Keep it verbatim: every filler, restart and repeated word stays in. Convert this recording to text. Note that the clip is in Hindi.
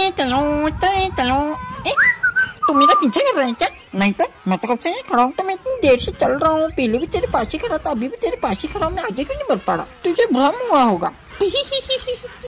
चले चलो चले चलो। ए, तू मेरा पीछा कर रहा है क्या? नहीं तो मैं तो कब से खड़ा हूँ, तो मैं इतनी देर से चल रहा हूँ, पहले भी तेरे पास ही खड़ा था, अभी भी तेरे पास ही खड़ा हूँ, मैं आगे क्यों नहीं बढ़ पा रहा? तुझे भ्रम हुआ होगा।